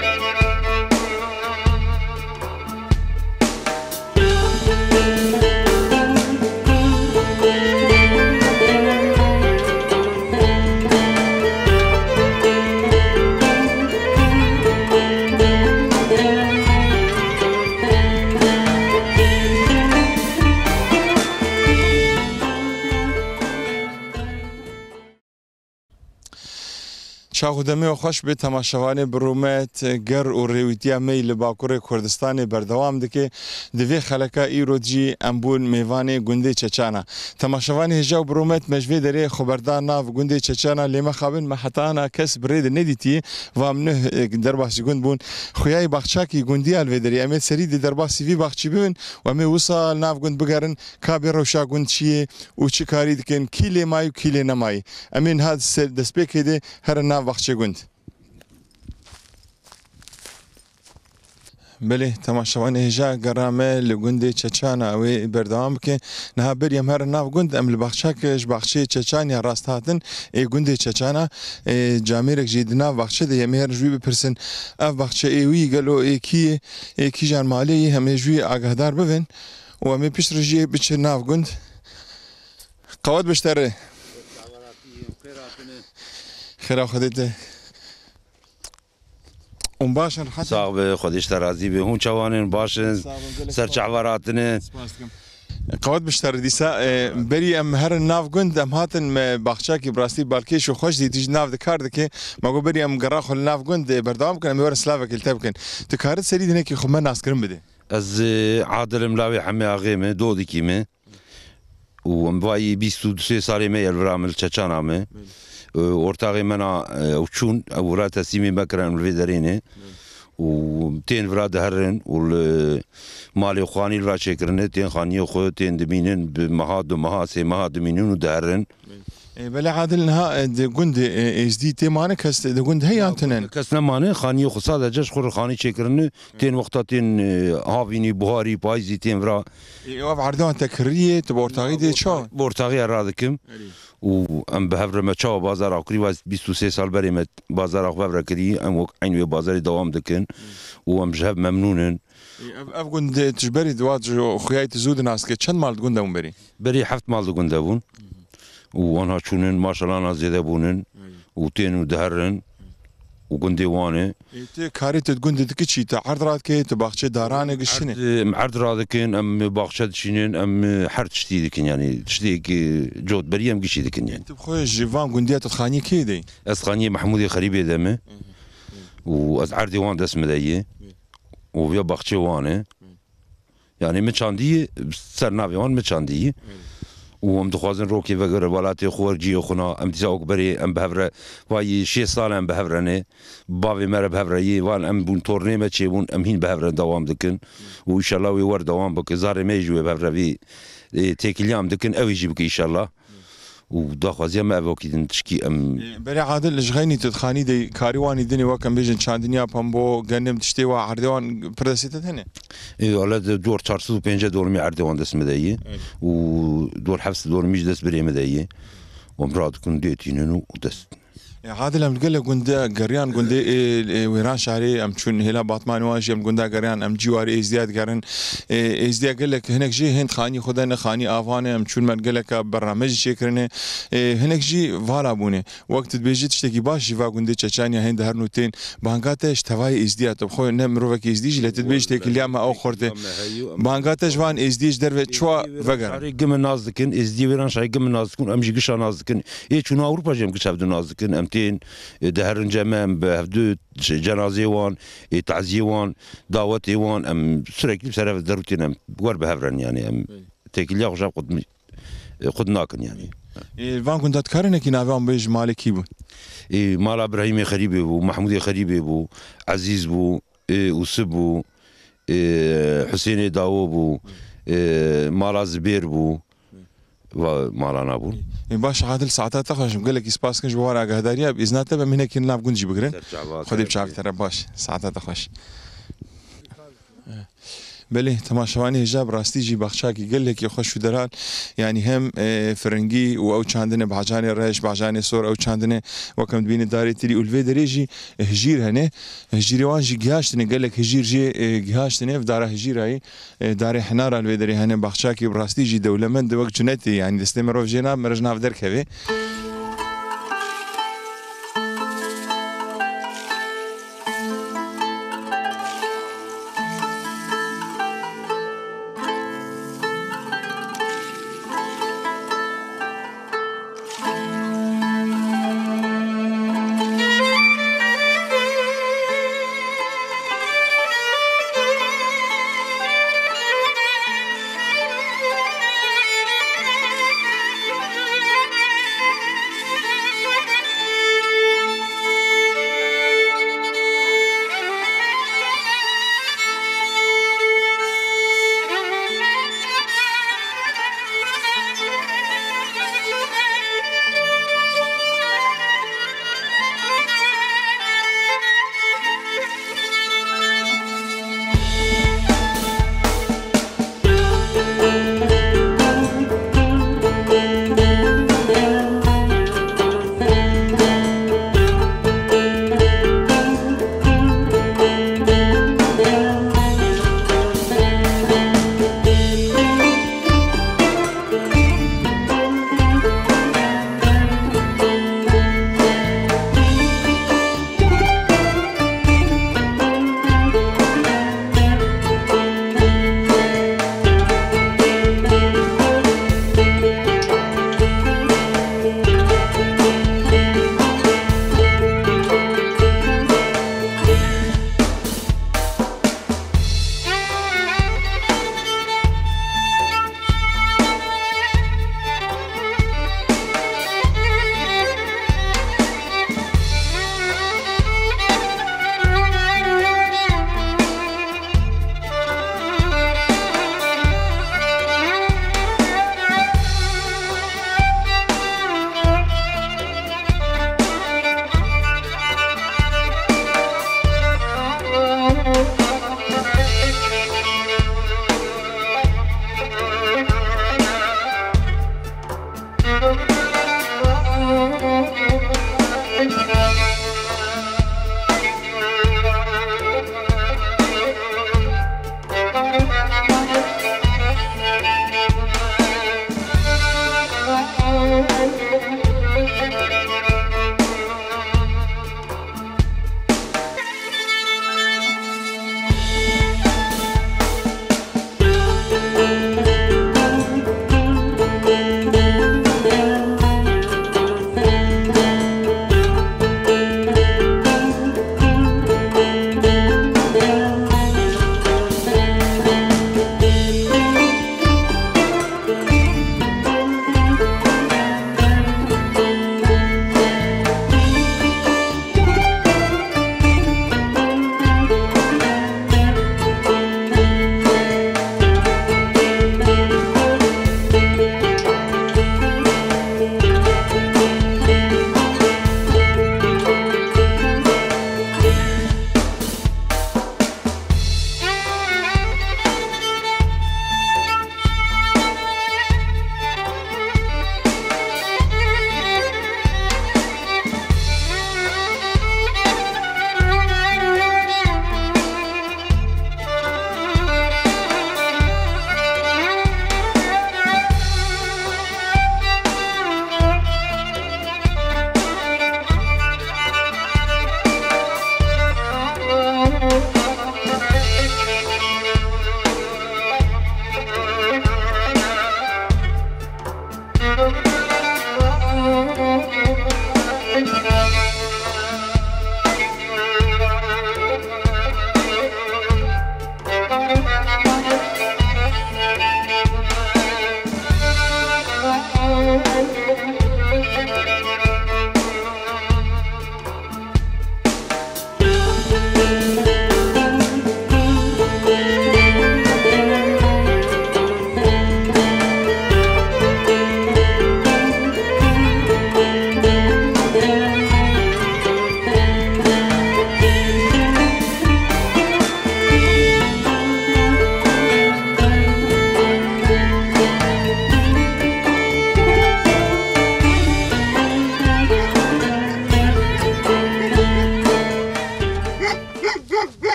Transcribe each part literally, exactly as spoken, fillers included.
شاخدمه و خوش به تماشاوان برومت گر و ریویتیا می لباکور کردستان بردوام دکه دوی خلکا ایروجی امبون میوان گنده چچانا تماشاوان هجا برومت مجوی داره خبردار ناف گنده چچانا لیما خابن محتانا کس برید ندیتی و امنه درباسی گند بون خویای بخشاکی گندی الوی داری امید سری دی درباسی وی بخشی ببین و امی وصال ناف گند بگرن کابی روشا گند چیه و چی کاری دکن کی لیمای و کی لی نمای امین هاد دسپیک ده هر ناف بخشی گند. بله تماشاوان هجا گرامه لگنده چچانا و بردوام که نه بریم هر ناف گند ام لبخشاکش بخشی چچانی راست هاتن ای گنده چچانا جامیرک جید ناف بخشه ده یمی هر جوی بپرسن اف بخشه ایوی گلو ای کی ای کی جان مالی همه جوی آگاهدار ببین و امی پیش رجی بچه ناف گند قواد بشتره خیره خودت اون باشن حتی صاحب خودش ترازی به هون چوانن باشن سرچعوراتن قواد بشتر دیسا بری ام هر ناف گند ام هاتن بخشاکی براستی بالکیش و خوش دیتیج ناف دکار دکه مگو بری ام گراخ ناف گند بردوام کنم میور سلاوک التبکن تکارت سری دینه که خو من ناس کرم بده از عادل ملاوی حمی آقیمه دو دیکیمه و ام وای بیست و سه سالی می الورامل چچانامه ورتاقي منا وشون ورات تسيمي مكرن الفيدريني وتين فراد هرن والمالي خواني الفراد شكرن تين خاني خو تين دمينن بمهاد ومها سي مهاد دمينن ودهرن بلا عادل نها جند اس دي تي مانه كست جند هي انتنن كسنا مانه خاني خصاده جش خور خاني شكرن تين وقتا تين هافيني بوهاري بايزي تين فرا يوف عردان تكريه تبورتاغي دي شو بورتاغي رادكم و ام بهفر ما چاو بازار آخری واس بیست و سه سال بریم بازار آخر بهفر کردی ام وقت عینوی بازاری دوام دکن و ام جهب ممنونن اف گند تجبری دواد خویای تزود ناس که چند مال گنده اون بری بری هفت مال گنده بون و آنها چونن ماشاءالله نازیده بونن و تین و دهرن و گنده وانه تی کاری تد گنده دکی چی تا عرض راد که تو باغچه دارانه گشتنه عرض راد کن ام باغچه دشینن ام هر تشتی دکن یعنی تشتی که جود بریم گشی دکن یعنی تو خوی جوان گندیات خانی کی دی از خانی محمودی خریبی دمه و از عرض وان دست مدیه و بیا باغچه وانه یعنی مچاندی سرناوی وان مچاندی و ام دخوازن روکی وگر ولات خورجی خنا ام تزاوک بری ام بهفره وای شش سال ام بهفرنه باوی مر بهفرایی وان ام بون تورنه ما چی بون ام هین بهفره دوام دکن و ان شاء الله وی ور دوام بک زار میجو بهفروی تکلیام دکن اوی جی بک ان شاء الله و دخوازی ما اوکیدن تشکی ام بری عادل جغینی تدخانی دی کاریوانی دنی وکم بیجن چاندنیا پمبو گنم تشتی و عردوان پردسیت هنه ای ولی دور چهارصد و پنجاه دور می عردوان دست مدایی و دور هفت دور میج دست بری مدایی و مراد کن دیتینن و دست عادل ام قال قندا قريان قندا ويران شهري ام شون هلا باطمان واجي ام قندا قريان ام جواري ازدياد قرن ازدياد قال لك هناك جي هند خاني خدنا خاني افانه ام شون من قال لك برنامج شكرنه هناك جي فالا بونه وقت بيجي تشتكي باش جيفا قندا تشانيا هند هرنوتين بانغاتش تواي ازدياد طب خو نمروك ازديج لتدبيج تك اليوم او خرته بانغاتش وان ازديج در شوا فقر قم الناس كن ازدي ويران شاي قم الناس كن ام جي قشا ناس كن اي شنو اوروبا جم كشاف ناس كن تين دهرن جمام بهدو جنازي وان تعزيه وان دعوتي وان ام سرك بسرف ضرورتين ام ور بهفرن يعني ام تكليا وجا قد قد ناكن يعني فان كنت تذكرنا كي نافهم بيج مالكي بو اي مال ابراهيم خريبي ومحمود خريبي بو عزيز بو وسبو حسين داوود بو مال زبير بو ومالانا بو باش عادل ساعتها تخرج بقول لك اسباس كنج بوارا قهداريا باذن الله من هناك نلعب كنجي بقرن خذي بشعب ترى باش ساعتها تخرج بله تماشوانی هجاب راستی جی بخشاکی گله که خوش درال یعنی هم فرنگی و او چندنه بعجان رش بعجان سور او چندنه وکم بین داری تری اولوی دریجی هجیر هنه هجیر وان جی گهاشتنه گله هجیر جی گهاشتنه و داره هجیرای داره حنار الوی دری هنه بخشاکی راستی جی دولمند وقت جنتی یعنی دسته مروف جناب مرجنا بدر كذي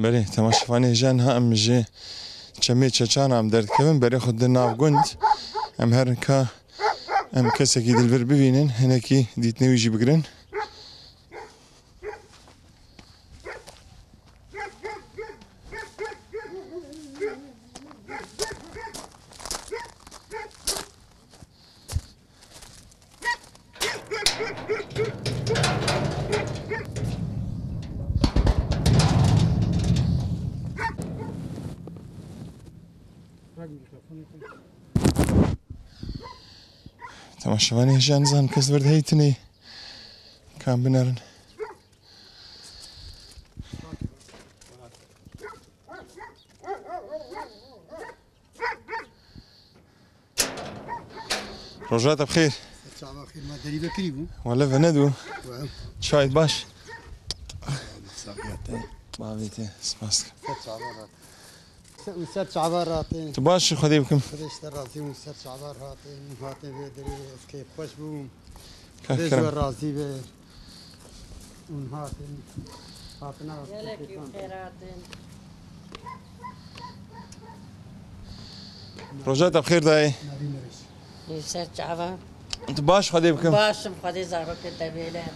بله تماشافانی هجان ها ام جه چمی چچان ام درد کبن برای خود ناف گند ام هرن که ام کسی که دلبر ببینن هنه کی دیت نویجی بگرن تماشافانی هجان زن کس برد هیتنی کام بنرن روجات بخير صباح الخير ما دري بكري بو ولا فندو واو شايد باش صافيتين بابيتي سباسك ست عبارات ست عبارات تباش خدي بكم خديش راسي وست عبارات هاتين دري كيف خوش بو كان خديش كرم راسي به ونهاتين هاتنا يلك خيرات روجات بخير داي ناري مرش يسر شعبان انت باش خدي بكم باشم خدي زارك التبيلات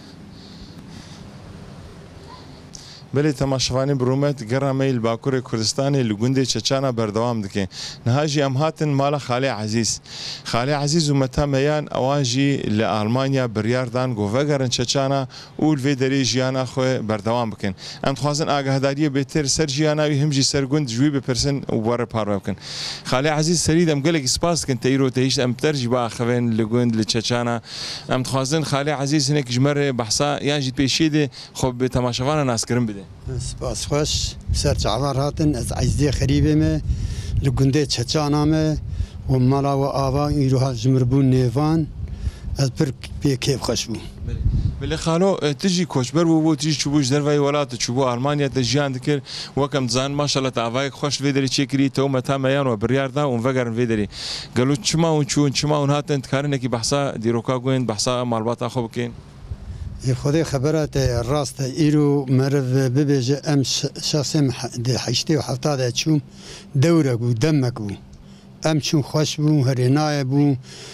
بله تماشافانی برومت گرمی الباکور کردستانی لگوندی چچانا بردوام دکه نهاجی ام هاتن مال خالی عزیز خالی عزیز و متا میان اواجی لآلمانیا بریار دان گوفگرن چچانا اول وی دری جیانا خو بردوام بکن ام تخوازن آگاهداری بهتر سر جیانا و همجی سر گوند جوی بپرسن و ور پارو بکن خالی عزیز سرید ام گلک سپاس کن تیرو تهیش ام ترجی با خوین لگوند لچچانا ام تخوازن خالی عزیز هنک جمر بحثا یعنی پیشیده خب تماشافانا ناس کرم بده سپاس خوش ست عبار هاتن از عزیزی خریبه ما لگنده چچانا ما و مالا و آوا ایروها جمربون نیوان از پر بی کیف خوش بو بله خالو تجي كوشبر بو تجي تشوبوش دروي ولات تشوبو المانيا تجيان ذكر وكم زان ما شاء الله تعافاك خوش فيدري تشكري تو متى ميان وبريار دا ونفقر فيدري قالوا تشما ونشون تشما ونهاتن تكارن كي بحثا ديروكا وين بحثا مالبات اخو بكين خدای خبرات راست ایرو مرو ببیجه ام شخصم حشته و هفتاد چوم دوره بو دمک بو ام چون خوش بو هرینای بو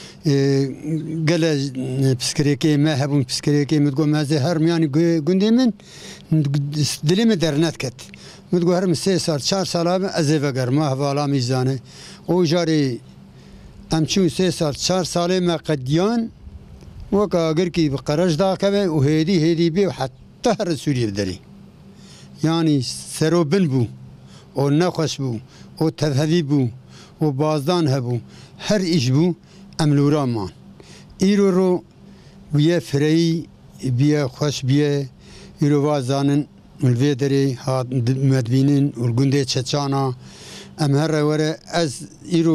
گل پسکریکی ما هبون پسکریکی متگو مزه هر میانی گندی من دلیم درنت کت متگو هر سه سال چهار سال از وگر ما حوالا میزانه او جاری ام چون سه سال چهار سال ما قدیان وكا قركي بقرش داكبه وهيدي هيدي بي وحتى هر سوريا بدري يعني سرو بن بو او نخوش بو او تذهبي بو و بازدان هبو هر ايش بو املورا مان ايرو رو بيه فري بيه خوش بيه ايرو وازانن والفيدري هاد مدبينين والقندي تشانا ام هر وره از ايرو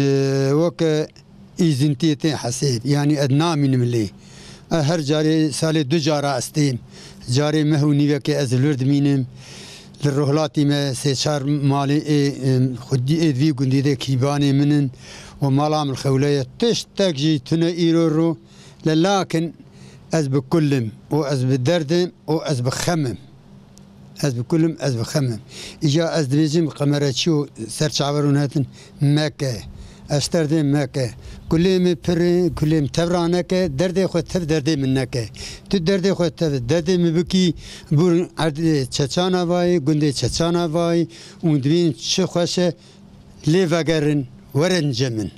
وكا ایزنتیت حساب یعنی ادنا من ملی هر جاری سال دو جارا استیم جاری مهونی و که از لرد مینم لرهلاتی ما سه چهار مالی خودی ادوی گندیده کیبانی منن و مالام الخولیه تش تکجی تنه ایرو رو لكن از بکلم و از بدردم و از بخمم از بکلم از بخمم اجا از دویجم قمرچیو سرچاورون هاتن مکه استردم مکه كلهم پر كلهم تبرانك درد خود تف درد منك تو درد خود تف درد مبكي بور عرض چچانا وای گنده چچانا وای اون دوین چه خوشه لیوگرن ورنجمن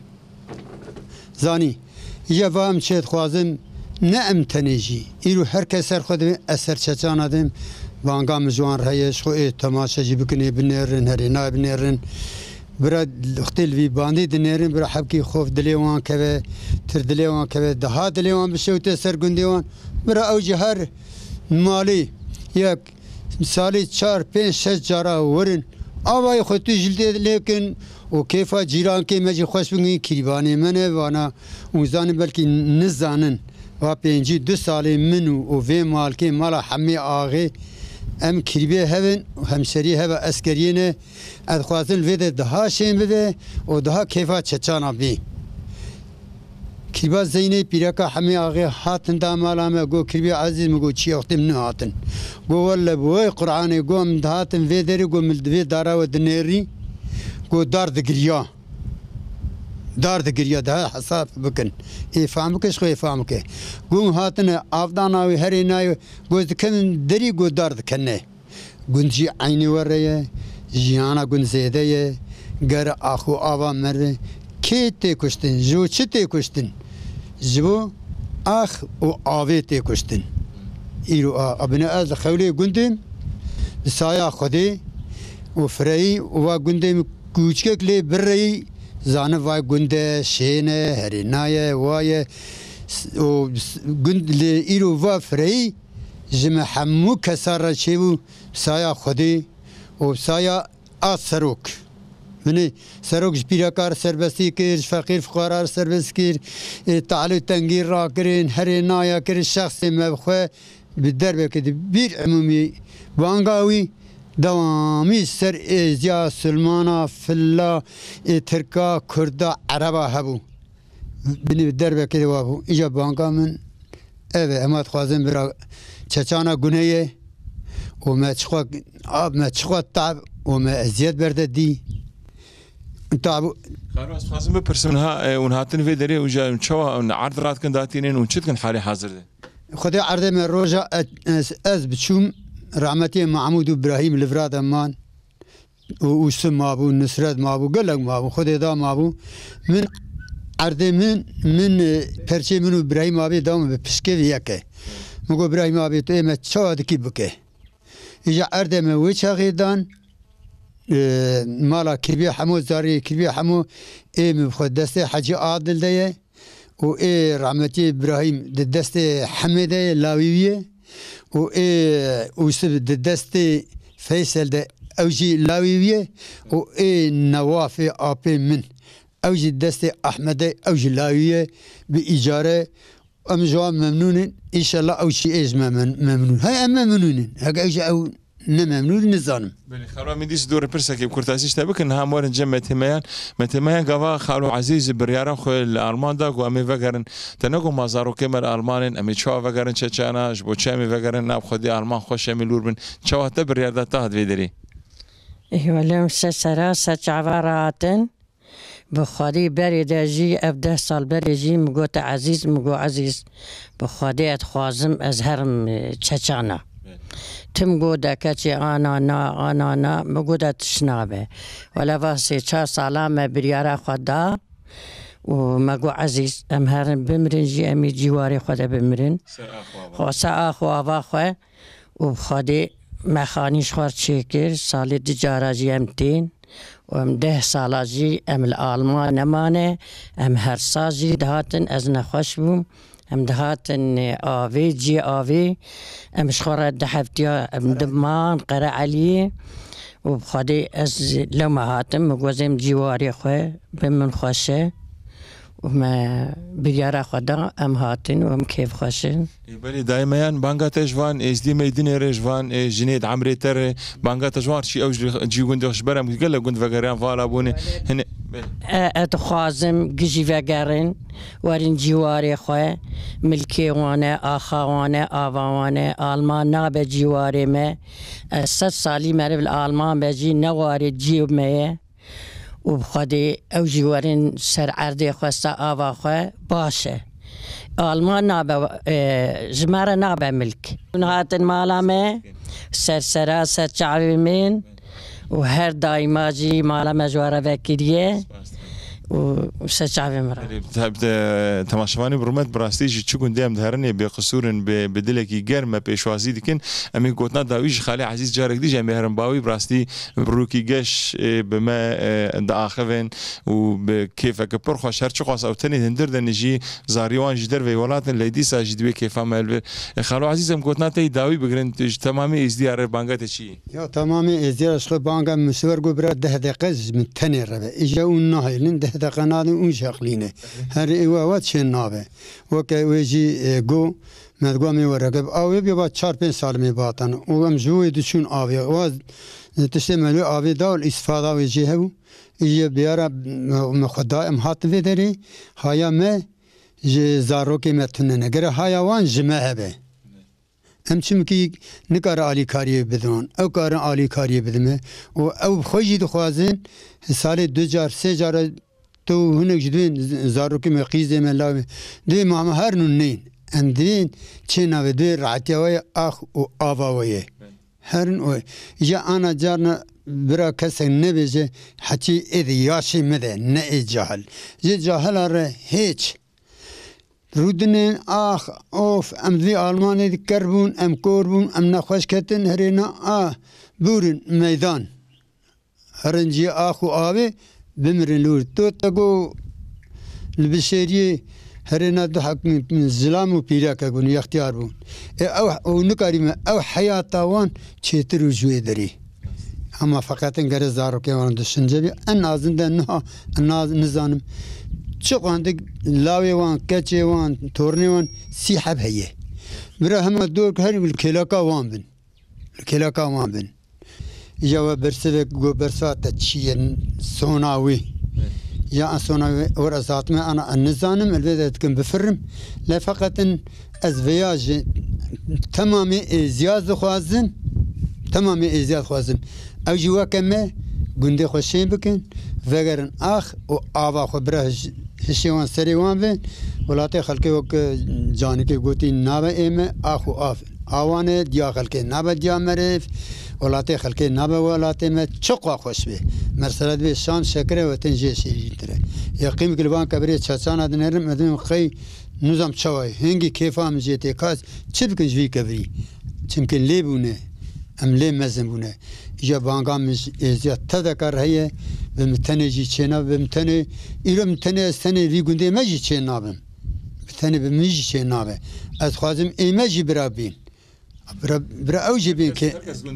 زانی یا وام چه خوازم نه امتنیجی ایرو هر کسر خود اثر چچانا دم وانگام جوان رهیش خو تماشا جی بکنی بنرن هرینا بنرن برا اختل في باندي دنيرين برا حبكي خوف دليوان كذا تر دليوان كذا دها دليوان بشوت سر گنديوان برا او جهر مالي ياك مثالي چار پنج شش جارا ورن آوای خودتو جلده لیکن و کیفا جیران که مجی خوش بگی کریبانی منه وانا اوزانی بلکی نزانن و پنجی دو سالی منو و وی مال که مالا حمی آغی ام کریبه هون و همشری هوا اسکرینه ادخوازن ویده دها شین بده و دها کیفا چچانا بی كيبا زيني بيركا حمي اغي هاتن دا مالا ما جو كربي عزيز مگو چي وقت من هاتن جو ولا بوي قران جو من هاتن في دري جو من في دارا ودنيري جو دار دغريا دار دغريا ده حساب بكن اي فهمك ايش خوي فهمك جو هاتن افداناوي هريناي جو كم دري جو دار دكنه گنجي عيني وريه جيانا گن زيده گر اخو آوا مر کی تی کشتن جو چی تی کشتن جو اخ و آوی تی کشتن ایرو ابن از خولی گندم بسایا خودی و فری و گندم کوچک لی بری زانه وای گنده شینه هرینای وای و گند لی ایرو و فری جم همو کسر چیو بسایا خودی و بسایا آسروک مني سروق جبيركار سربسي كير فقير فقراء سربس كير تعالوا تنجير راكرين هرينايا كير الشخص ما بخوا بالدرب كده بير عمومي بانغاوي دوامي سر ازيا سلمانا فلا تركا كردا عربا هبو بني بالدرب كده وابو اجا بانغا من ايه اما تخوازن برا چچانا گنيه وما تشخوا اب ما تشخوا تعب وما ازياد برده دي تعبوا خلاص خازم بپرسم ها اون هاتن في دري وجا شوا عرض رات كن داتينين ونشد كن حالي حاضر ده خدي عرض من روجا از بشوم رحمتي محمود ابراهيم لفراد امان وسم مابو نصرت مابو قلق مابو خدي دا مابو من عرض من من پرچه من ابراهيم ابي دام بپسكي يكه مگو ابراهيم ابي تو ما شوا دكي بكه اجا عرض من وچاغيدان مالا كربي حمو زاري كربي حمو اي مبخد دستي حجي عادل ديه و اي رحمتي ابراهيم دستي حميده لاويه و اي وسب دستي فيصل ده اوجي لاويه و اي نوافي ابي من اوجي دستي احمد اوجي لاويه باجاره ام جواب ممنون ان شاء الله او شيء ايش ممنون هاي اما ممنون هاك اوجي او نممنون نظام بله خلوا من ديس دور برسك بكرتاسيش تبك انها مورن جمع تميان متميان قوا خالو عزيز بريارا خو الالمان دا و امي فكرن تنقو مازارو كمر المان امي شوا فكرن تشانا جبو تشامي فكرن ناب خدي المان خوش امي لوربن شوا تبريار دا تهد فيدري ايوه لهم سسرا سچعباراتن بخادي بري داجي ابده سال بري جي مگوت عزيز مگو عزيز بخادي اتخوازم ازهرم تشانا تم قودا كاتي انا نا انا نا مقودا تشنابه ولا فاسي شا سلامة بريارا خدا ومقو عزيز ام هرن بمرن جي امي جواري خدا بمرن خو سا اخو افاخو وبخادي مخانيش خوار تشيكر سالي دجارة جي امتين وام ده سالا جي ام الالمان نمانه ام هرسا جي دهاتن از نخوش بوم ام دهاتن آوي جي آوي ام شخورة دحفتيا ام دمان قرا عليه وبخادي از لما هاتم مقوزم جواري خواه بمن خوشه وما بيارا خدا ام هاتن وام كيف خوشن بله دائما بانگا تجوان از دی میدین رجوان جنید عمري تر بانگا تجوان شي اوج جي گوند خبرم قال گوند وگران فالا بونه هن اتخازم جي وگرن ورين جواري خواه ملكي وانا اخا وانا آوا وانا آلمان نا بجواري ما ست سالي مرب الالمان بجي نواري جيب ما وبخدي او جوارين سر عردي خواستا آوا خواه باشه آلمان نابا جمارة نابا ملك هاتن مالا ما سر سرا سر چعوی من و هر دایما جی مالا مجوارة وکریه و سچعوی مرا تماشوانی برمت براستیجی چکن دیم دهرنی به قصورن به بدلکی گرم پیشوازی دیکن امی گوتنا داویج خالی عزیز جارک دیجا مهرم باوی براستی بروکی گش به ما داخلن و به کیف که پر خوش هر چه خاص او تنی هندر دنیجی زاریوان جدر و ولاتن لیدی ساجد به کیف مال خالو عزیزم گوتنا تی داوی بگرن تمامی ازدیار بانگات چی یا تمامی ازدیار شخ بانگا مسور گو برا ده دقیقه من تنی ربه اجا اون نهایلن ده دقیقه نادن اون شغلینه هر ایوات چه نابه وکه ویجی گو مدگو می ورقب آوی بیا با چهار پنج سال می باتن و هم جوی دچون آوی واز تشتی ملو آوی دال استفاده ویجی هبو ایجا بیارا مخدا ام هات ویدری هایا می جي زاروكي متن نگر حيوان جمع به هم چمکی نکار عالی کاری بدون او کار عالی کاری بدمه و او خوشی دخوازن سال دو جار سه جار تو هنگ جدوین زاروکی مقیزه من لاوه دوی ماما هر نون نین ام دوین چه نوه دوی رعتیوی آخ و آواویه هر نوی یا آنا جارنا برا کسی نبیجه حتی اید یاشی مده نه ای جاهل جه جاهل آره هیچ رودنين آخ أوف أم ذي ألماني ذكربون أم كوربون أم نخوش كتن هرينا آه بورن ميدان هرنجي آخو آبي بمرن لور تو تقو البشرية هرينا دو حق من الظلام و بيراك أقول يختيار بون أو أو نكاري أو حياة تاوان تشيتر وجوه دري أما فقط إنجر زارو كيوان دشنجبي أن أظن ده نها الناز نزانم شو عندك لاوي وان كاتشي وان تورني وان سيحب هي برا هم دور هر الكلاكا وان بن الكلاكا وان بن جوا برسلك جو برسات تشين سوناوي يا سوناوي ورزات ما انا النزانم البدات كن بفرم لا فقط ان ازفياج تمامي زياد خوازن تمامي زياد خوازن او جوا كما گنده خوشين بكن فقرن اخ و آوا خبره هشيوان سريوان بين ولاتي خلقي وك جاني كي قوتي نابا ايمه اخو اف اوانه ديا خلقي نابا ديا مريف ولاتي خلقي نابا ولاتي ما تشقوا خوش به مرسلت به شام شكره وتنجي شي ترى يقيم قلبان كبري تشاچان ادنرم مدن خي نظام چوي هنگي كيفام جيتي كاس چبكن جوي كبري چمكن ليبونه ام لي مزمونه يا بانغام زياد تذكر هي بمتني جي چنا بمتني إلى متني استني في گنده ما جي چنا بم متني بمجي چنا به از خوازم ايما جي برابين برا برا اوجي بين كي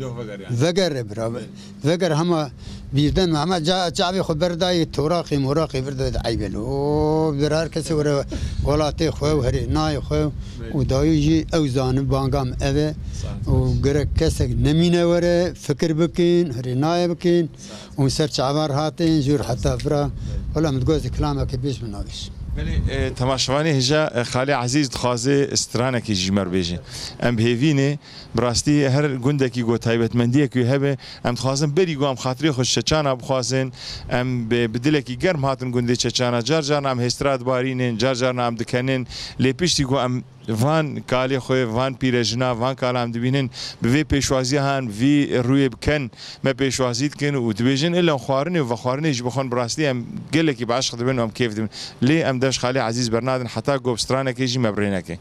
وگر برا وگر هما بيردن هما جا جابي خبر داي توراقي مراقي برد عيبل او برار كسي ورا ولاتي خو هري ناي خو وداي جي اوزان بانغام اوه وغرك كسك نمينه ورا فكر بكين هري ناي بكين وسر عبار هاتين جور حتى برا ولا متجوز كلامك بيش من ناقش بله تماشوانی هجا خالی عزیز دخوازه استرانه کی جمر بیجه ام بهوینه براستی هر گنده کی گو تایبت مندیه کی هبه ام دخوازن بری گو ام خاطری خوش چچانا بخوازن ام بدله کی گرم هاتن گنده چچانا جار جار ام هستراد بارینن جار جار ام دکنن لپیشتی گو ام وان کالی خوی وان پیرجنا وان کالام دبینن به پیشوازی هان وی روی بکن ما پیشوازیت کن و دبیجن الا خوارنی و خوارنی ج بخون براستی ام گله کی بعشق دبن ام کیف دبن لی ام داش خالی عزیز برنادن حتی گو بسترانه کی جی مبرینه کی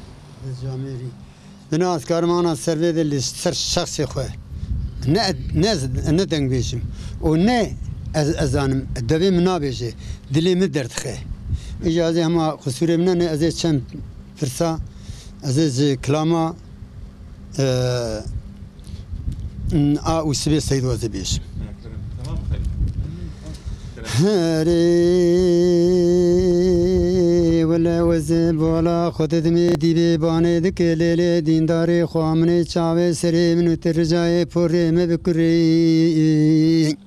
جامعی بناس کارمانا سروید اللي سر شخصي خواه نه ناز نه دنگ بیشم و نه از ازانم دبی منا بیشه دلی مدرد خواه اجازه هما خسوره منا نه از چند فرصة عزيز كلاما آ وسبي سيد وزبيش هري ولا وزب ولا خدت ميدي بباني دك ليلي دين داري خوامني چاوي سري منو ترجاي پوري مبكري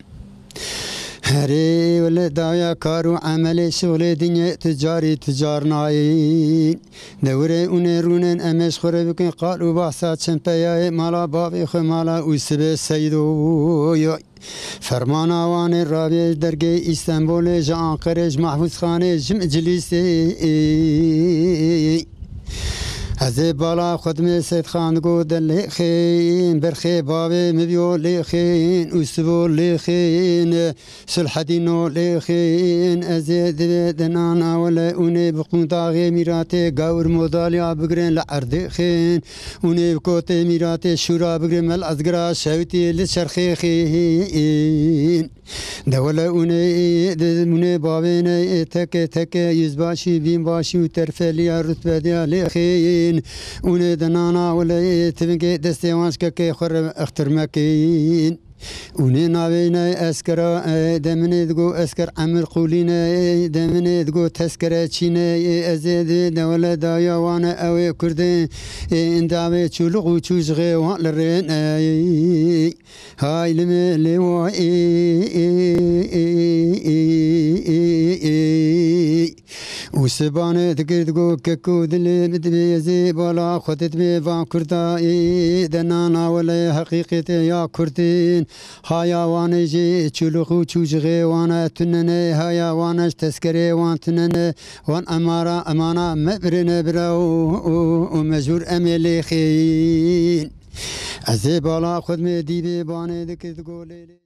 هري ولا دايا كارو عملي شغل دنيا تجاري تجار ناين دوري ونيرونن امش خربكن قالوا بحثات شمبياي مالا بابي خو مالا وسبي سيدو فرمانا وان الرابع درجي اسطنبول جان قرج محفوظ خانه جم جليسي هزي بالا خدمة سيد خان قود الليخين برخي بابي مبيو ليخين وسبو ليخين سلحدينو ليخين أزيد دنانا ولا أوني بقون داغي ميراتي قاور موداليا بقرين لعردخين أوني بكوتي ميراتي شورا بقرين مال أزقرا شاوتي للشرخيخين دولة أوني دموني بابيني تك تك يزباشي بين باشي وترفليا رتبة ديا ليخين وندنانا ولا تبنكي دستيوانش كي خر اختر مكين ونينا بينا اسكرا دمني دقو اسكر عمر قولينا دمني دقو تسكرا تشينا ازيد دولا دايا وانا اوي كردين اندامي تشولغو تشوزغي وان لرين هاي لمي وسبانه تقدر تقول ككو دلي متبيزي بالا خدت بي فان كرتاي دنانا ولا حقيقة يا كرتين هايا وانا جي تشلخو تشوجغي وانا تنني هايا وانا تسكري وان تنني وان امارا امانا مبرن براو ومجور املي خين ازي بالا خد مي ديبي بانه تقدر تقول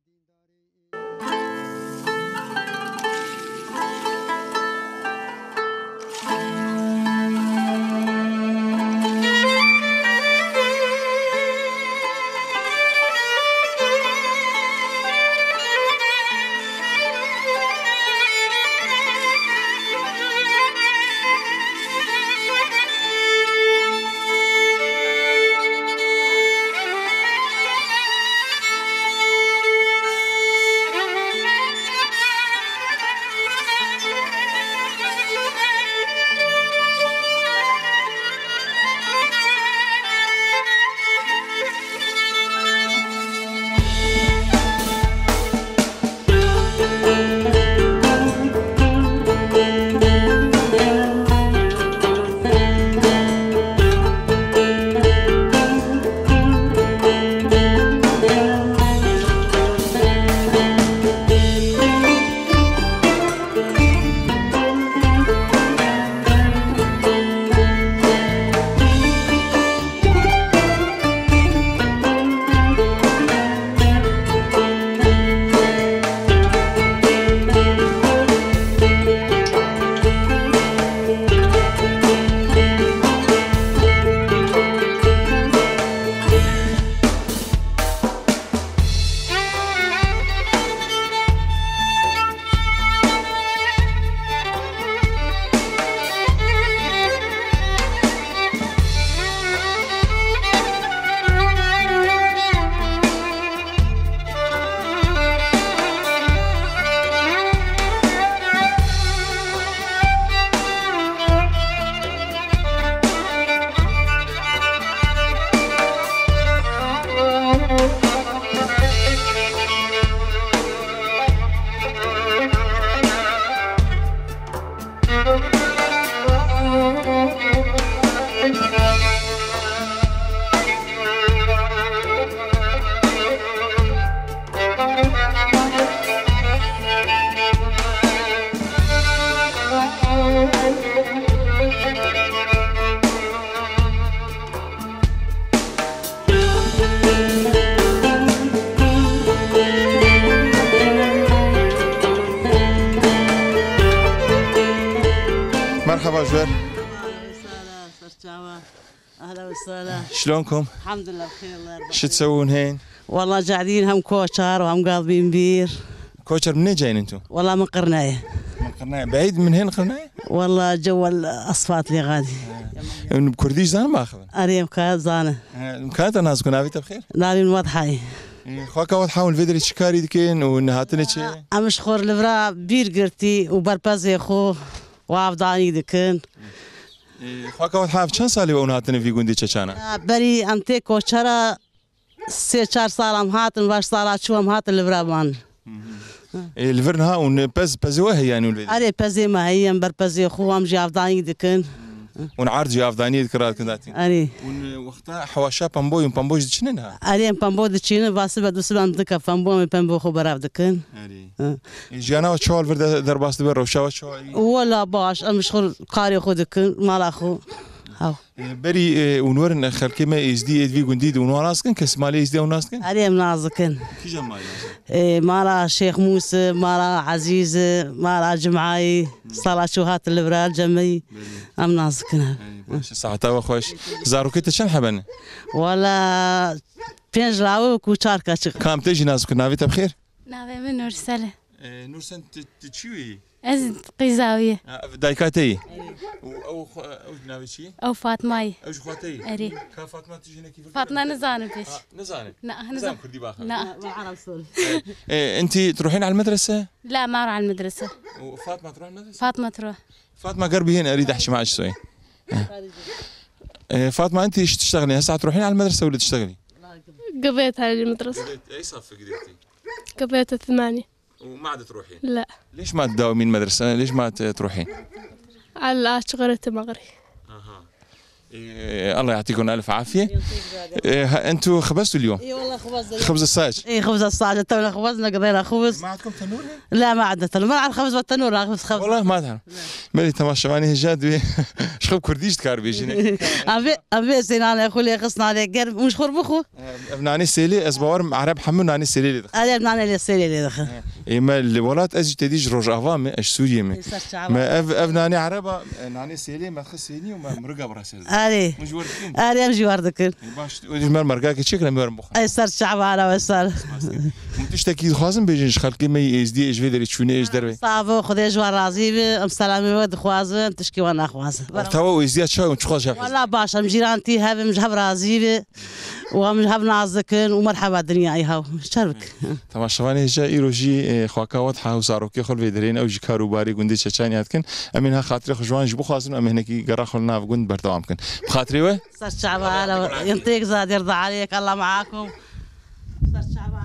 مرحبا جوار، اهلا وسهلا. شلونكم؟ الحمد لله بخير الله يرضى. شو تسوون هين؟ والله قاعدين هم كوشر وهم قاضبين بير. كوشر منين جايين انتم؟ والله من قرنايه. من قرنايه، بعيد من هين قرنايه؟ والله جو الاصفات اللي غادي. من بكرديش زان باخذ. اريم كاد زانه. مكانت الناس كنا بيت بخير؟ ناري من وضحاي. خواك اول حاول فيدري شكاري دكين ونهاتني شي. امش خور لبرا بير قرتي وبربازي خو وافضاني دكن. خواك اول حاف كم سالي ونهاتني في جندي تشانا؟ بري انتي كوشرا سه چهار سال هم هاتن باش سالات شو هم هاتن لبرا بان. الفرنها ون بز بزوه يعني ولد. اري بزي ما هي بربازي خو هم جي افضاني دكن. ونعرض جي افضاني ذكرات كناتي. اري. ون وقتها حواشا بامبوي بامبوج دشننها. اري بامبو دشين باسبه دوسبان دك بامبو بامبو خو براف دكن. اري. جانا وشوال فرد درباس دبر وشوا شو. ولا باش امش خو قاري خو دكن مال اخو. هاو. بري ونورن خلكي ما يزدي في جنديد ونوراسكن كسمالي يزدي وناسكن. اري منازكن. كي جماعي. إيه مالا شيخ موسى مالا عزيز مالا جمعاي صلاة شوهات اللبرال جمعي أم نازكنا ساعتها وخوش زارو كنت شن حبنا ولا بينج لاو كوشار كاتش كام تجي نازك نافي بخير نافي من نور سلة نور سنت تشوي از قيزاوية دايكاتي او او نافي شي او فاطمة او خواتي اري كا فاطمه تجينا كيف فاطمة نزانة بيش نزانه لا نزان كردي باخر لا بالعرب سوري انت تروحين على المدرسه لا ما اروح على المدرسة وفاطمه تروح المدرسه فاطمة تروح فاطمه قربي هنا اريد احكي معك شوي فاطمه انت ايش تشتغلي هسه تروحين على المدرسه ولا تشتغلي قضيت هاي المدرسة اي صف قدرتي قضيت ثمانية وما عاد تروحين لا ليش ما تداومين مدرسه ليش ما تروحين على شغلة مغري. إيه الله يعطيكم الف عافيه. إيه انتم خبزتوا اليوم؟ اي والله خبزنا. خبز الصاج. اي خبز الصاج تونا خبزنا قضينا خبز. ما عندكم تنور؟ لا ما عندنا تنور، ما نعرف خبز بالتنور، نعرف خبز. والله ما تعرف. مالي تماشواني هجاد شخب كرديش تكار بيجيني. ابي ابي سينان خلي خصنا عليك قرب مش خربخو. ابناني سيلي ازبور عرب حمل ناني سيلي دخل. هذا ابناني اللي سيلي اللي دخل. اي ما الولاد اجي تديج روج افامي اش سوريا مي. ما ابناني عربه ناني سيلي ما خسيني وما مرقه براسل. هذه مش وردكم. هذه امشي وردك. باش مال مرقاك شكله مير مخ. اي صار شعب على وصل. متشتكي خازم بيجيش خلقي ما يزدي ايش فيدري تشوني ايش دربي. صافو خذي جوار رازيب ام سلامي ود خوازن تشكي وانا خوازن. توا ويزدي شو وتخوز شاف. والله باش ام جيرانتي هاب مجهب رازيب ومجهب نازكن ومرحبا الدنيا اي هاو شربك. تمام شواني جا ايروجي خواكا واضحه وزاروكي خل فيدرين او جكارو باري قندي تشاني هاتكن امينها خاطري خجوان جبو خازن ام هناكي قرا خلنا في قند برتوامكن بخاطري وي صار الشعب على ينطيك زاد يرضى عليك الله معاكم. صار الشعب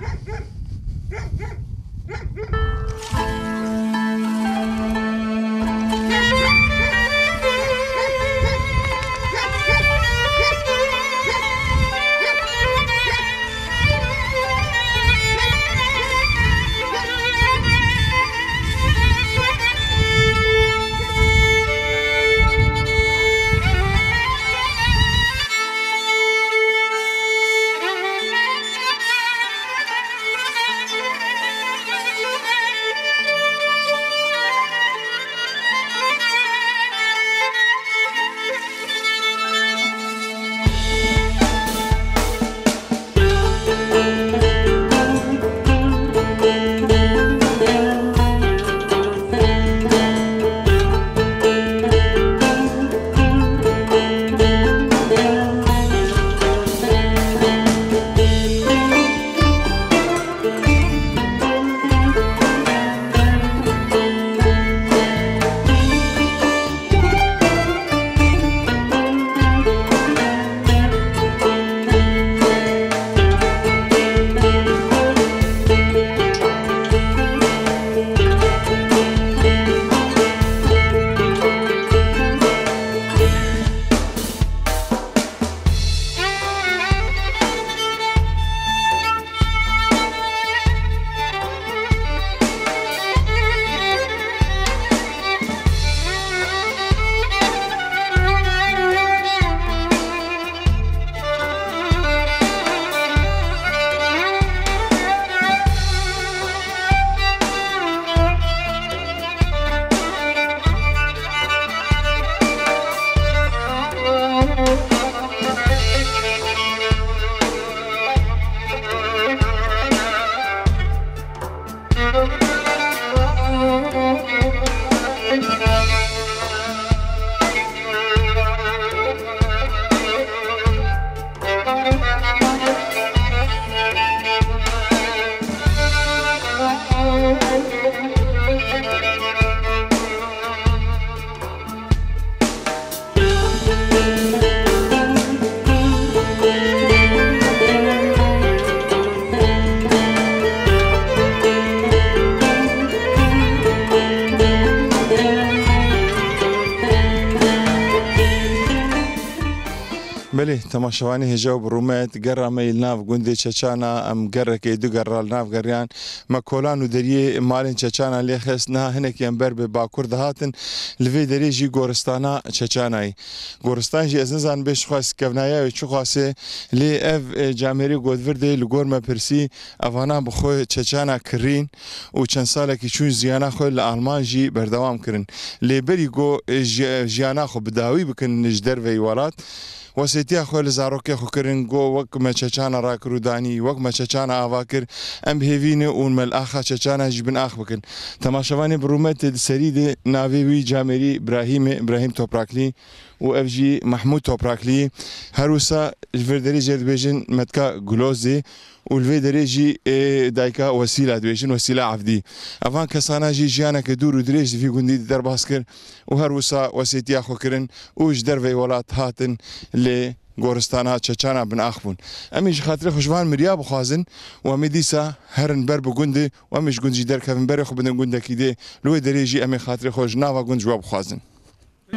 بله تماشوانی هجاب رومت گرا میل ناف گنده چچانا ام گرا که دو گرا ناف گریان ما کولان و دریه مالن چچانا لیخس نه هنک ینبر به باکور دهاتن لوی دری جی گورستانا چچانای گورستان جی از نزان بیش خواست کونایا و چو خاصه لی اف جامری گودورده لگور ما پرسی افانا بخو چچانا کرین و چند ساله که چون زیانا خو لآلمان جی بردوام کرن لی بری گو جیانا خو بداوی بکن نجدر وی ولات وسيتي أخو لزاروكي أخو كرنجو وق ما تشانا راكرو داني وق ما تشانا أفاكر أم بهيفيني ون مال أخا تشانا جبن أخ بكن تماشواني برومات السريدة نافيوي جامري إبراهيم إبراهيم توبراكلي وأفجي محمود توبراكلي هروسا الفردري جد بيجن متكا جلوزي والفيدري جي دايكا وسيلة دويجن وسيلة عفدي أفان كسانا جي جيانا كدور ودريج في قندي در باسكر وهروسا وسيتي أخو كرن وش درفي ولات هاتن ل گورستانا چچانا بن اخبون امیش خاطر خوشوان مریا بخوازن و امی دیسا هرن بر بگنده و امیش گنجی در کفن بر خو بدن گنده کیده لوی دریجی امی خاطر خوش ناوا گنج و بخوازن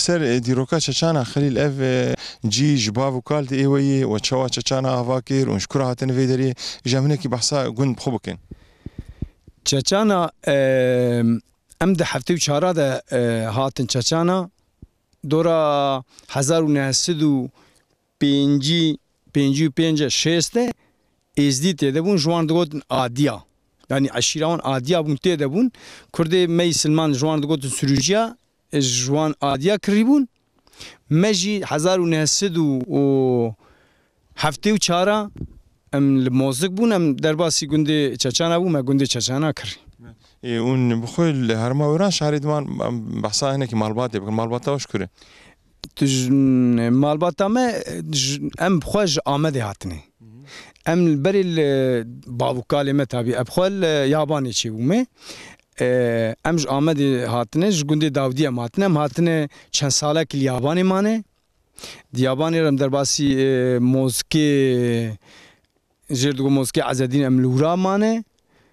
لسر ديروكا تشانا خليل اف جي جباف وكالت ايوي وتشوا تشانا افاكير ونشكرها تنفيدري جامنكي بحصا قند بخبكن تشانا امد حفتي وشارا ده هاتن تشانا دورا هزار و نهصد و پنجی پنجی و پنج شسته ازدی تیده بون جوان دگوتن آدیا yani aşiran adiya bun te de bun Kurde mey Silman jwan digot sürücüya jwan adiya kiribun meji hezar û nehsed û heftê û çara em li mozik bûn em derbasî gundê Çeçana bû me gundê Çeçana kir. اون بخوی هرما وران شهری دمان بحثا هنکی مالباتی بکن مالباتا وش کره مالباتا me em bixwe ji Amedê hatine em berê bavûkalê me tabî em bixwe Yabanê çêbûme em ji Amedê hatine ji gundê Dawdî em hatine em hatine çend salekî li Yabanê mane di Yabanê em derbasî mozkê jêr digo mozkê Ezedîn em li wira mane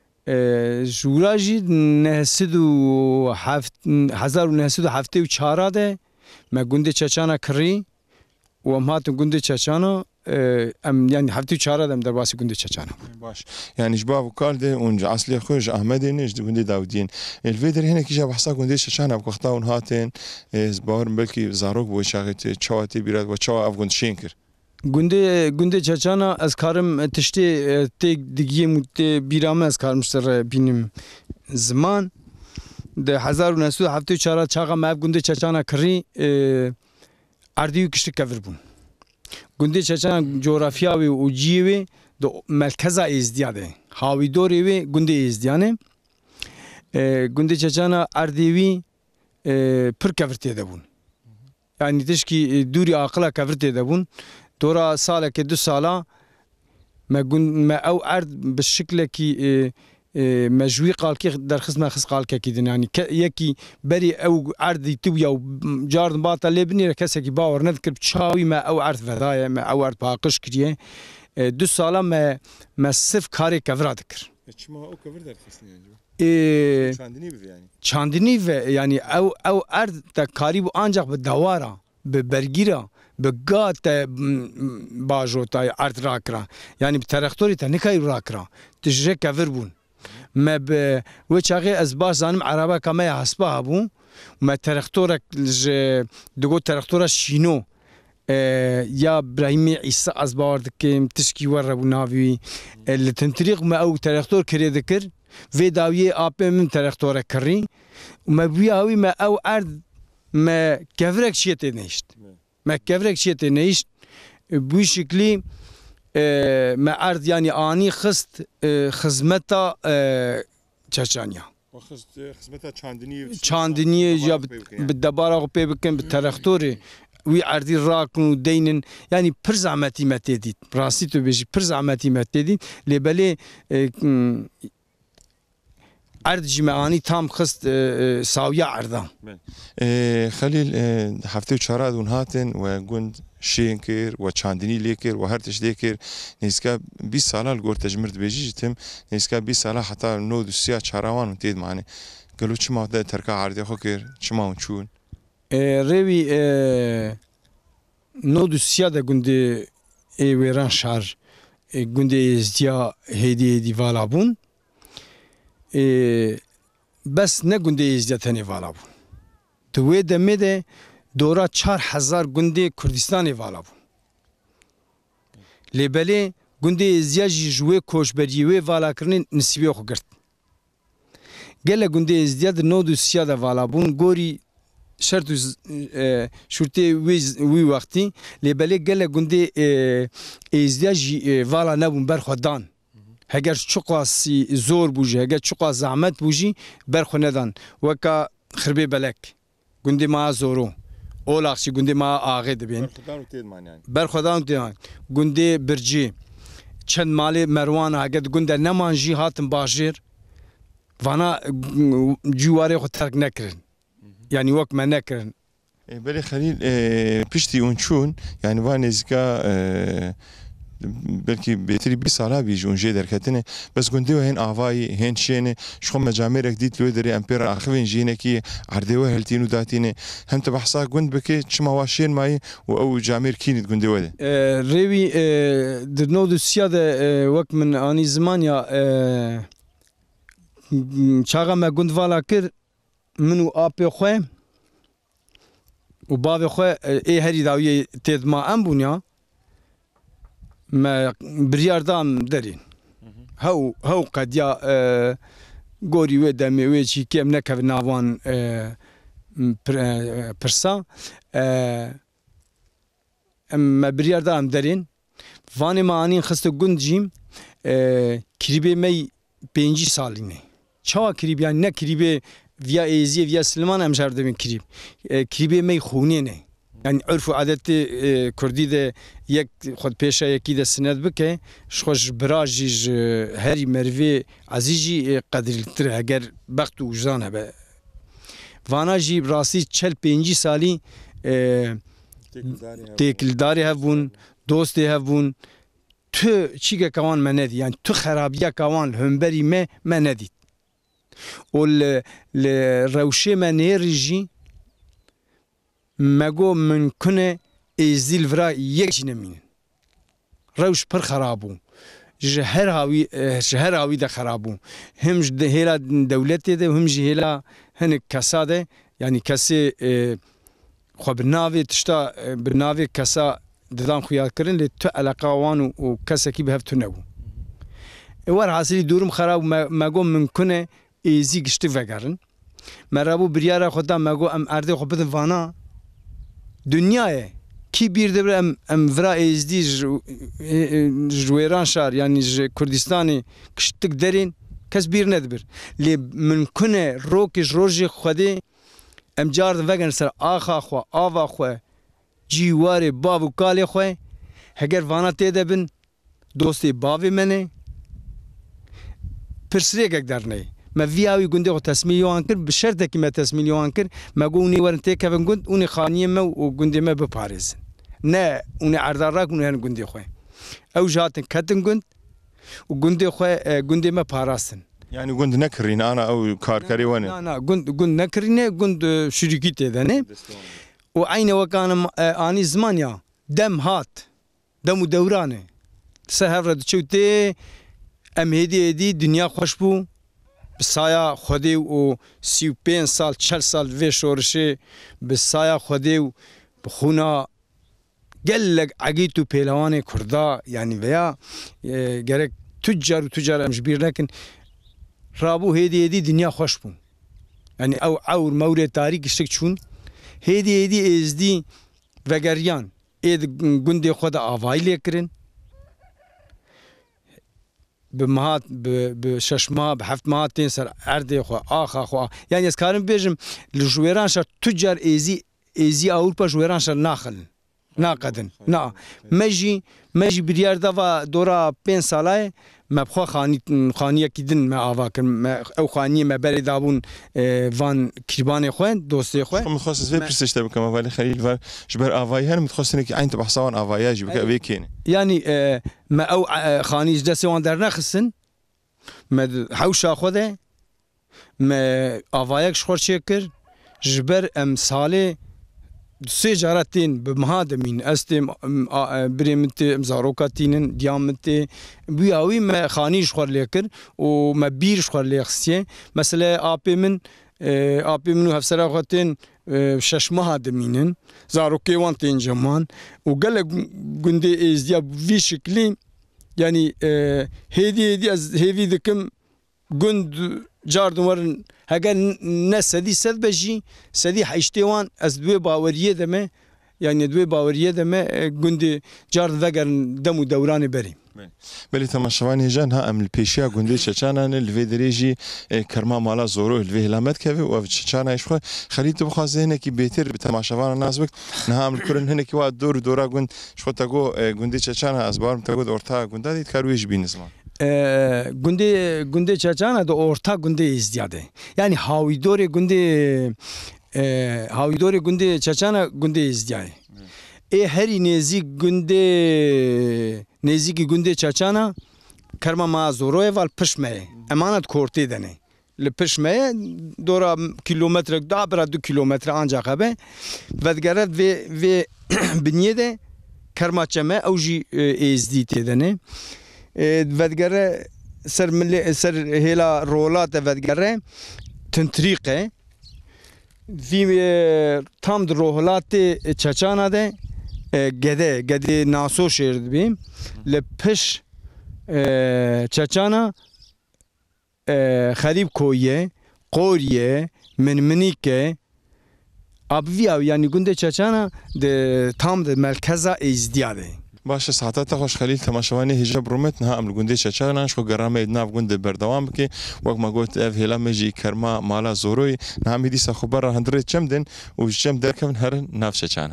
جورا جی نهصد و هفت هزار و نهصد و هفته و چهارده ده ما گنده چچانا کری و هم هاتون گنده چچانا ام یعنی هفته و چهارده ام در باسی گنده چچانا باش يعني جباب وكالده ونج اصلي خوش احمدي نج گنده داودين الفيدر هنا كيجا بحثا گنده چچانا بوقتاون هاتن باور بلكي زاروك بو شاغت چواتي بيراد و چوا افغان شينكر گنده گنده چچانا از کارم تشتی تک دیگیم ت بیرام از کارم سر بینیم زمان ده هزار و نهصد و هفتاد و چهار چاقا ماف گنده چچانا کری اردیو کشتی کفر بون گنده چچانا جغرافیاوی و جیوی دو مرکز ازدیاده هاوی دوری وی گنده ازدیانه گنده چچانا اردیوی پر کفرتی ده بون yani tişki duri akla keverte de bun dora sala ke du sala me gun me ew erd bi şekle ki mecwi qalki derxis me xis qalke kidin yani yekî berî ew erdî tu ya cardin bata lebnî kesekî bawer nedikir çawî me ew erd vedaye me ew erd paqij kiriye du sala me me sirf karê kevra dikir çima o kevir derxistin yani Çandini yani. Çandini ve yani ev ev erd te karî bû ancak bi dewara, bi bergîra, bi ga te bajo te erd rakira. Yani bi terektorî te nikayî rakira. Tu ji kevir bûn. Me bi wê çaxê ez baş zanim erebeka me ya hespa hebû me terektorek ji digot terektora şîno ya Brahimî İsa ez bawer dikim tişkî were bû navî li tintirîq me ew terektor kirê dikir vê dawiyê apê min terektore kirî û me bûya wî me ew erd me kevirek çiye tê nehîşt me kevirek çiye tê nehîşt bû şeklî me erd yanî anî xist xizmeta Çeçanya xizmeta çandiniyê çandiniyê ya bi debara xwe pê bikin bi terektorê wî erdî rakin û deynin yanî pir zehmetî me tê dît rastî tu bêjî pir zehmetî me tê dît lêbelê ارد جمعانی تام خست ساویه اردم. خلیل هفته و چهارده اون هاتن و گند شینکر و چاندنی لیکر و هر تش لیکر نیسکا بیست ساله الگور تجمرد بیجی جتم نیسکا بیست ساله حتی نود و سیا چهاروان تید معنی گلو چما ده ترکا عردی خو کر چما اون چون روی نود و سیا ده گنده ایویران شهر گنده ازدیا هیدی هیدی والا بون بس نه گنده ازدیاتنی والا بون دوی دمه ده دورا چار هزار گنده کردستانی والا بون لیبلی گنده ازدیاجی جوه کوشبریوه والا کرنی نسبیه خو گرد گله گنده ازدیاد نو دو سیا ده والا بون گوری شرط شرطی وی وقتی لیبلی گله گنده ازدیاجی والا نبون برخودان هگر چقاسی زور بوجی هگر چقاس زحمت بوجی برخو ندان وکا خربی بلک گندی ما زورو اولاخشی گندی ما آغی دبین برخودان تیدمان گندی برجی چند مالی مروان هگر گنده نمانجی هاتم باشیر وانا جواری خود ترک نکرن yani وک من نکرن بله خلیل پشتی اون چون yani van ezika بلکی بهتری بی سالا بی جون جه درکتنه بس گنده و هن آوایی هن شینه شخو مجامرک دیت لوی داری امپیر آخوین جینه کی عرده و هلتینو داتینه هم تبحثا گند بکی چما واشین مایی و او جامر کینید گنده و ده روی درنو دوسیا ده وقت من آنی زمان یا چاقا ما گند والا کر منو آپی خواه و باوی خواه ای هری داوی تید ما ام بونیا ما بریاردام درین هاو هاو قد یا گوری و دمی و چی کم نکو ناوان پرسا ما بریاردام درین وانی ما آنین خست گند جیم کریبه می پنجی سالینه چا کریب یعنی نه کریبه ویا ایزی ویا سلمان هم شرده بین کریب کریبه می خونی نه یعنی عرف و عادت کردی ده یک خود پیشه یکی ده سند بکه شخوش براجیج هری مروی عزیزی قدری تر اگر بخت و وجدان هبه وانا جی راسی چل پنجی سالی تکلداری هبون دوستی هبون تو چیگه کوان من ندی یعنی تو خرابیه کوان همبری ما من ندید و روشه من ریجی مگو من کنه ایزیل ورا یک جی نمینن روش پر خرابو جهر هاوی جهر هاوی ده خرابو هم ده هلا دولتی ده هم جه هلا هن کسا ده یعنی کسی خو برناوی تشتا برناوی کسا ددان خویاد کردن لی تو علاقه وانو و کسی کی به هفت نبو وار حاصلی دورم خراب مگو من کنه ایزی گشتی وگرن مرابو بریاره خدا مگو ام ارده خو بدن وانا دنیای کی بیر دبر ام ام ورا ایزدی جویران شار یعنی کردستانی کشتک درین کس بیر ندبر لی من کنه روکش روزی خودی ام جارد وگن سر آخا خو آوا خو جیوار بابو کالی خو هگر وانا تیده بن دوستی باوی منه پرسریک در نه ما ویاوی گنده خو تسمیلیوان کرد به شرط که ما تسمیلیوان کرد ما گو اونی ورن تیکه بن گند اونی خانیه ما و گنده ما بپارزن نه اونی عردار راک اونی هن گنده خواه او جاتن کتن گند و گنده خواه گنده ما پاراستن یعنی گند نکرین آنا او کارکاری وانه نه نه گند گند نکرینه گند شریکی تیده نه و عین وکانم آنی زمانیا دم هات دم و دورانه سهر رد چوته ام هدی هدی دنیا خوش بو بسایا خودی و سی و پنج سال چل سال وی شورشه بسایا خودی و بخونا گلگ عقیت و پیلوان کردا یعنی ویا گرک تجار و تجار امش بیر نکن رابو هدی هدی دنیا خوش بو یعنی او عور مورد تاریک شک چون هدی هدی ازدی وگریان اید گنده خود آوایی لیکرن بمهات بشش ماه بهفت ماه تين سر عرض خو آخا خو يعني اسكارم بيجم لجويران شر تجار ايزي ايزي اوروبا جويران شر ناخل ناقدن نا مجي مجي بريار دوا دورا بين سالاي ما بخوا خاني خانيه كيدن ما اواكن ما او خانيه ما بري دابون فان كربان خوين دوستي خوين متخصص في برسشت بكم والي خليل فار جبر اواي هن متخصصين كي عين تبحثون اوايا جي بكين يعني ما او خاني جدسي وان در نخسن ما حوشا خوده ما اوايك شخور شكر جبر امثالي سه جارتين بمهادمين استم بريمت مزاروكاتين ديامت بياوي ما خانيش خور ليكر وما بيرش خور ليخسيه مثلا ابي من ابي منو هفسرا خاتين شش مهادمين زاروكي وانتين جمان وقال غندي ازيا في شكلي يعني هدي هدي هيفي دكم غند جاردن ورن هگر نه سدی صد بجی سدی حیشتوان از دوی باوریه دمه یعنی دوی باوریه دمه گندی جارد وگرن دم و دوران بریم بلی تماشاوانی جان ها ام الپیشیا گندی چچانان الوی دریجی کرما مالا زورو الوی هلامت که و چچانا ایشخو خلید تو بخوازه هنکی بهتر به تماشاوان ناز بک نه ام الکرن هنکی واد دور دورا گند شو تاگو گندی چچانا از بارم تاگو دورتا گندا دید کارویش بینزمان گنده گنده چچانا دو اورتا گنده ازدیاده یعنی هاویدور گنده هاویدور گنده چچانا گنده ازدیاده ای هری نزی گنده نزیکی گنده چچانا کرما ما زوروی وال پشمه امانت کورتی دنه لپشمه دورا کیلومتر دا برا دو کیلومتر آنجا قبه ودگره و و بنیه ده کرما چمه اوجی ایزدی تیدنه ودگره سر ملی سر هلا رولات ودگره تنطریقه في تام دروهلات چچانا ده گده گده ناسو شرد بیم لپش چچانا خریب کویه قوریه منمنیکه ابویا یعنی گنده چچانا ده تام ده مرکزا ازدیاده باشه ساعتها خوش خلیل تماشاوانی هجا برومت نه ام گنده چچانا شو گرامه ناف گنده بردوام بکی وقت ما قلت اف هلا مجي کرما مالا زوروی نه هم دیسا خبر هندره چمدن و چم درکم هر ناف چچانا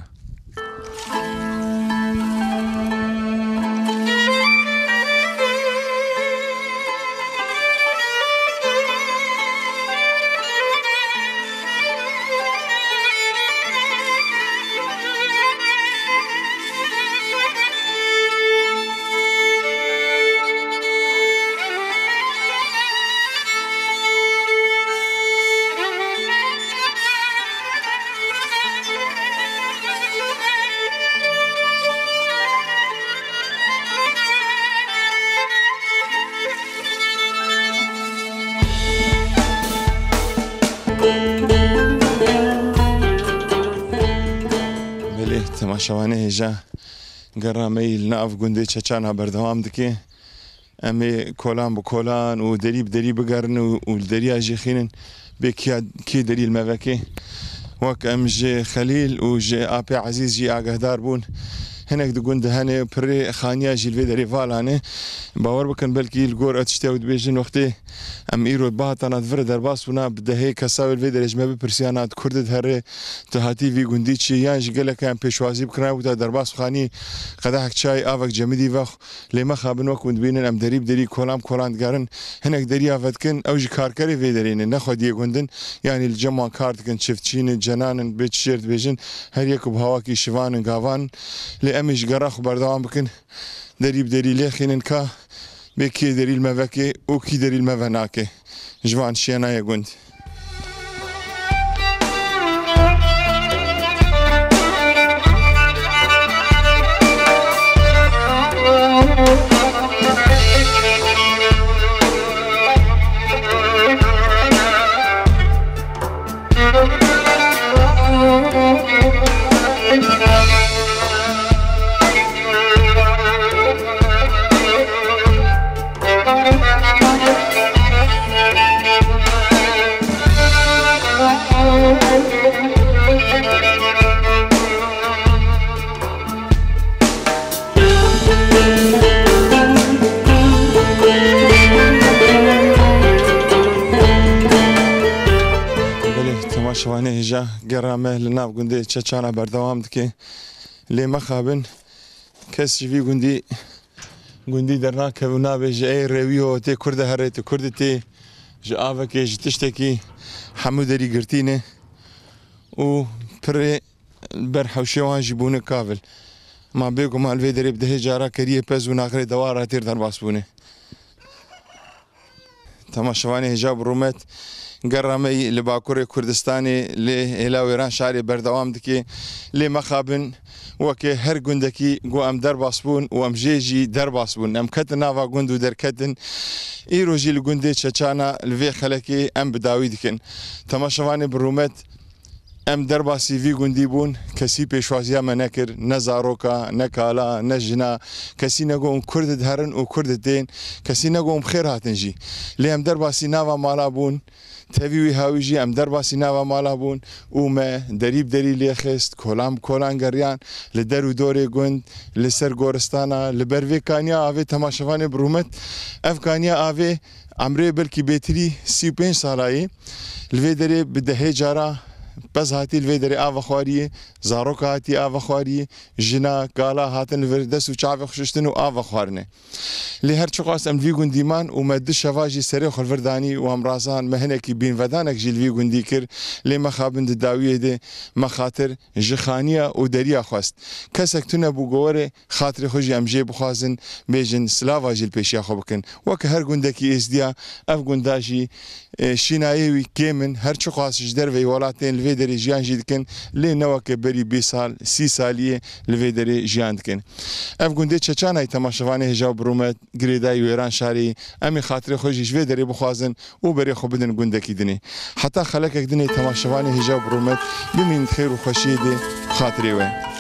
تماشاوانه هجا گرامی ناف گنده چچانا بردوام دکی امی کلان بکلان و دری بدری بگرن و دری اجی خینن به کی دری الموکی وک ام جی خلیل و جی آپی عزیز جی آگهدار بون هناك دقون دهاني بري خانيا جي الفيدري فالاني باور بكن بلكي الجور اتشتاود بيجن وقتي ام ايرو باطنا دفر درباس ونا بدهي كساوي الفيدري جمع برسيانات كرد هري تهاتي في جنديتشي يانج قالك ام بيشوازي بكنا وتا درباس خاني قداحك شاي افك جمدي فخ لما خابن وك بينن ام دريب دري كولام كولان قارن هناك دري افتكن اوجي كاركري فيدرين ناخذ يغندن يعني الجمع كارت كن شفتشين جنان بيتشيرت بيجن هر يكو بهواكي شوان غافان امش قراخ بردوام بكن دريب دري لي خينن كا بكي دري المفكي او كي دري المفناكي جوان شينا يا جند شوانه هجا گرامه لناف گنده چچانا بردوام دکی لی مخابن کس جوی گندی گندی درنا کبونا بیجه ای رویو تی کرده هره تی کرده تی جه آوه که جه تشتکی حمو داری گرتینه و پر بر حوشیوان جبونه کابل ما بگو مال وی داری بده جارا کریه پز و ناخری دواره تیر در باس بونه تماشاوانی هجا برومت گرمی لباکوری کردستانی لی هلاویران شهری بردوام دکی لی مخابن وکی هر گندکی گو ام در باسبون و ام جیجی در باسبون ام کتن ناوا گندو در کتن ایرو جی لگنده چچانا لوی خلکی ام بداوی دکن تماشاوانی برومت ام در باسی وی گندی بون کسی پیشوازی ما نکر نه زاروکا نه کالا نه جنا کسی نگوم کرد دهرن و کرد دین کسی نگوم خیر هاتن جی لی ام در باسی ناوا مالا بون تبي هاويجي ام درباسي ناوا مالابون وما دريب دري لي خست كولام كولان غريان لدرو دوري گوند لسر گورستانا لبروي كانيا افي تماشاواني برومت اف كانيا افي عمري بلكي بيتري سی و پنج سالاي الفي دري بدهي جارا بەس هاتی لێ دەرێ ئاوە خواریە زارۆک هاتی ئاوە خواریە ژنا گاڵا هاتن لەێ دەست و چاوی خشتن و ئاوە خواردنێ لێ هەر چقاس ئەم وی گوندیمان و مە دو شەواژی سەرێ خۆلڤردانی و ئەمڕازان مە هەنێکی بینڤەدانێک ژی لێ گوندی کرد لێ مەخابن داویە دێ مەخاتر ژخانیە و دەریا خواست کەسێک تو نەبوو گۆوەرێ خاتری خۆشی ئەمژێ بخوازن بێژن سلاواژیل پێشیا خۆ بکەن وەکە هەر گوندێکی ئێزدیا ئەف گونداژی شینایەوی کێمن هەر چ خواستش دەروی وڵاتێن لێ دەری ژیانژی دکن لێ نەوەکە بەری بێ ساڵ سی سالیە لێ دەرێ ژیان دکن ئەف گوندێ چەچانای تەماشەوانی هێژا و بڕومەت گرێدای وێران شاری ئەمی خاتری خۆشیش وێ دەرێ بخوازن و بەرێ خۆ بدن گوندێکی دنێ حتا خەلەکێک دنێ تەماشەوانی هێژا و بڕومەت بمین خێر و خۆشی دێ خاترێوە